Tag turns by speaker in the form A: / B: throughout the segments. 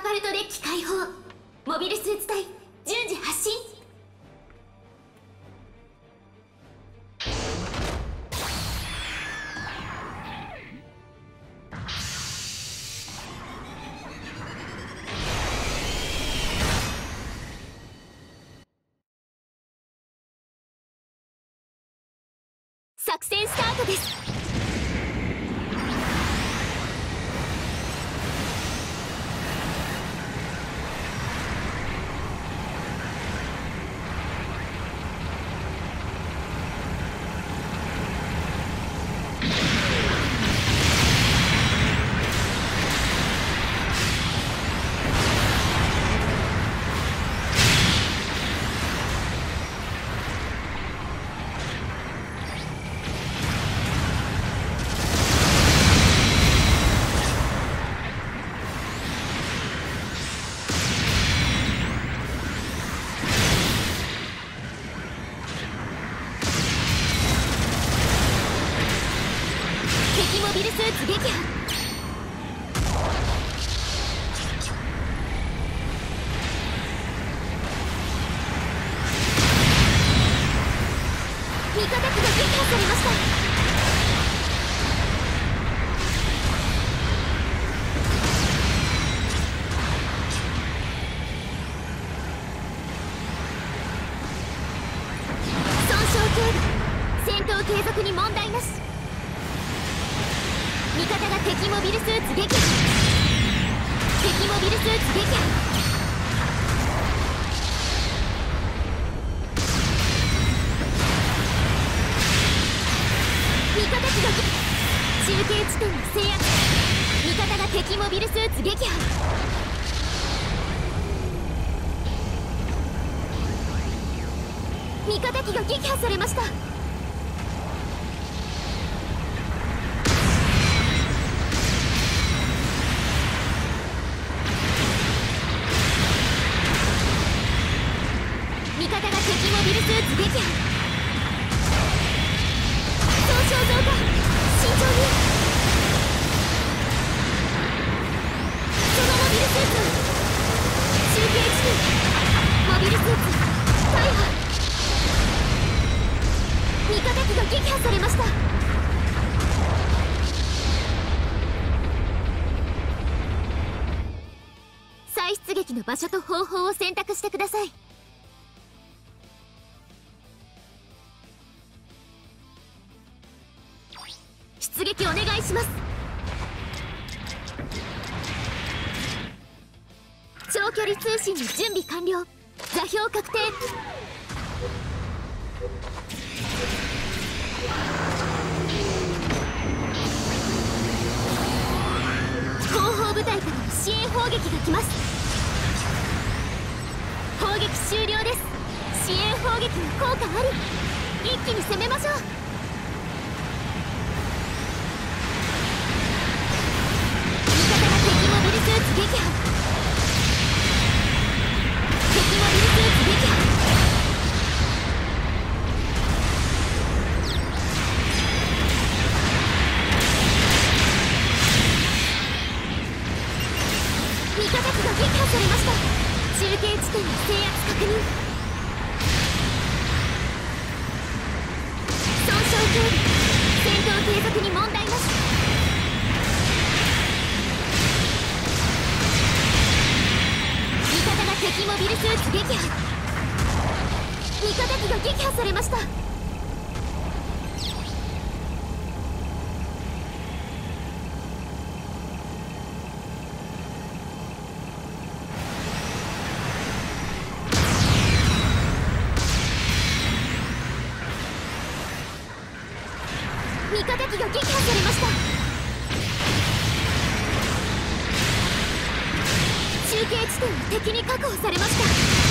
A: パルトデッキ開放。モビルスーツ隊順次発進。作戦スタートです。モビルスーツ撃破。味方機が撃破されました。損傷軽微。戦闘継続に問題なし。味方が敵モビルスーツ撃破。敵モビルスーツ撃破。味方機が中継地点に制圧。味方が敵モビルスーツ撃破。味方機が撃破されました。味方が敵モビルスーツ撃破。損傷増加。慎重に。そのモビルスーツ中継地点。モビルスーツ大破。味方機が撃破されました。再出撃の場所と方法を選択してください。出撃お願いします。長距離通信の準備完了。座標確定。後方部隊からの支援砲撃が来ます。砲撃終了です。支援砲撃の効果あり。一気に攻めましょう。敵モビルスーツ撃破。敵モビルスーツ撃破。味方機が撃破されました。中継地点の制圧確認。損傷軽微。戦闘継続に問題なし。敵モビルスーツ撃破。味方機が撃破されました。味方機が撃破されました。中継地点は敵に確保されました。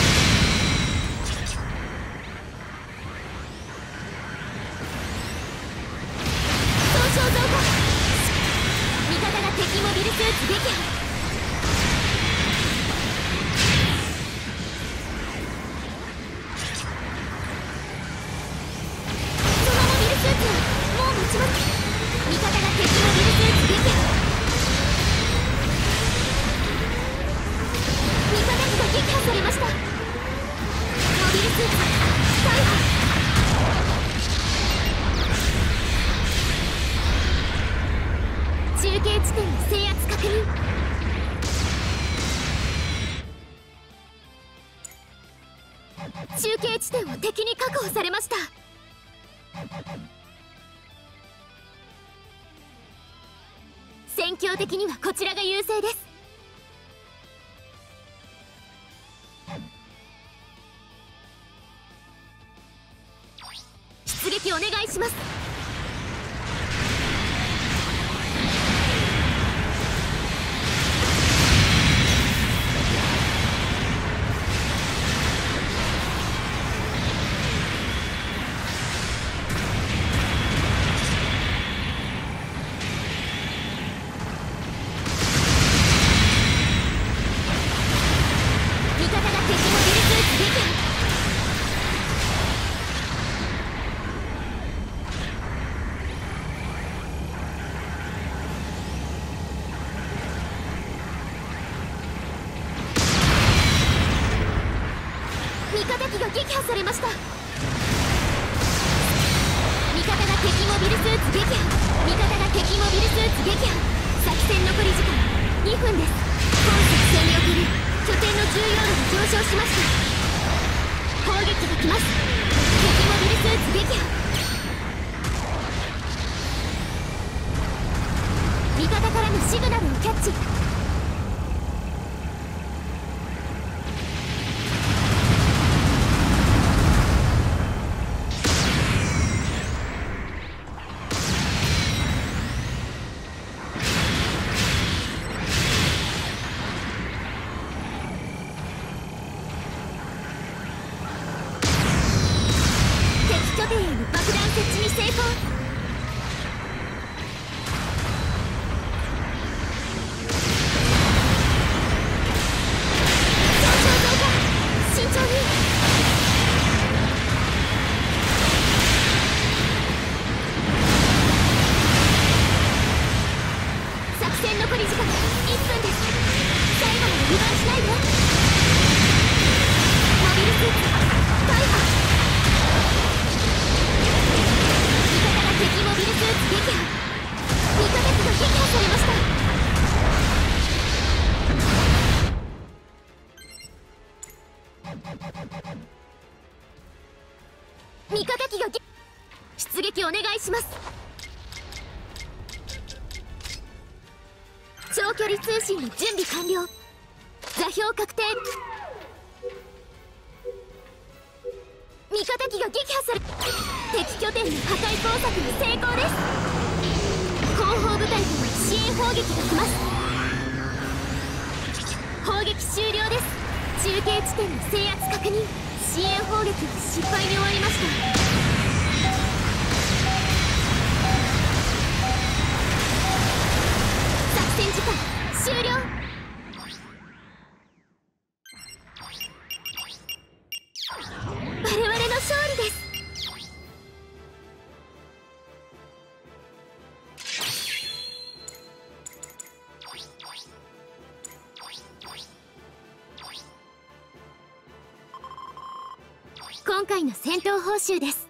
A: 損傷増加。味方が敵モビルスーツ撃破。そのモビルスーツはもう持ちます。味方が敵モビルスーツ撃破。 地点を敵に確保されました。戦況的にはこちらが優勢です。出撃お願いします。味方機が撃破されました。味方が敵モビルスーツ撃破。味方が敵モビルスーツ撃破。作戦残り時間2分です。本作戦における拠点の重要度が上昇しました。砲撃が来ます。敵モビルスーツ撃破。味方からのシグナルをキャッチ。拠点への爆弾設置に成功。上昇増加、慎重に。作戦残り時間1分です。最後まで油断しないで。モビルスーツ大破。敵モビルスーツ撃破。味方機が撃破されました。味方機が出撃お願いします。長距離通信の準備完了。座標確定。味方機が撃破され、敵拠点の破壊工作に成功です。後方部隊から支援砲撃が来ます。砲撃終了です。中継地点の制圧確認。支援砲撃は失敗に終わりました。作戦時間終了。我々の勝利です。今回の戦闘報酬です。